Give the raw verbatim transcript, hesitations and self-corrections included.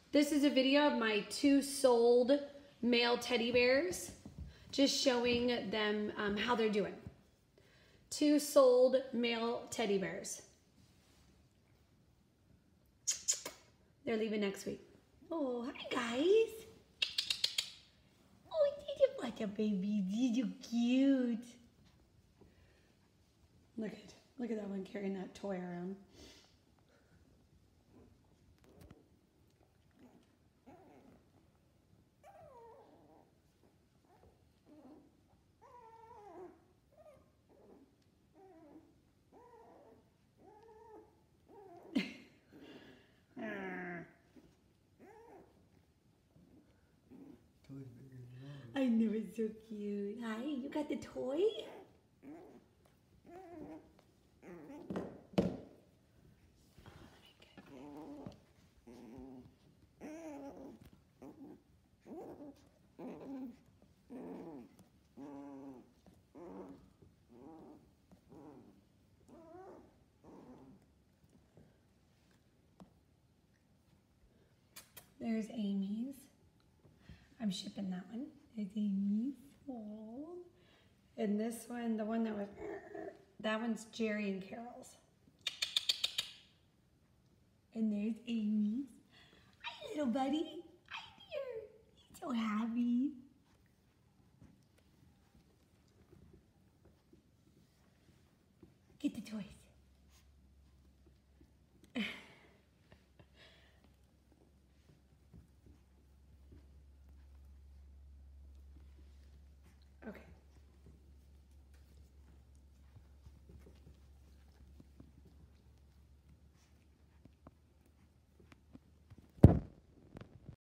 This is a video of my two sold male teddy bears, just showing them um, how they're doing. Two sold male teddy bears. They're leaving next week. Oh, hi guys. Oh, did you what a baby? Did you cute? Look at look at that one carrying that toy around. I know, it's so cute. Hi, you got the toy? There's Amy's. I'm shipping that one. There's Amy's. Aww. And this one, the one that was, that one's Jerry and Carol's. And there's Amy's. Hi, little buddy. Hi, dear. He's so happy. Get the toys.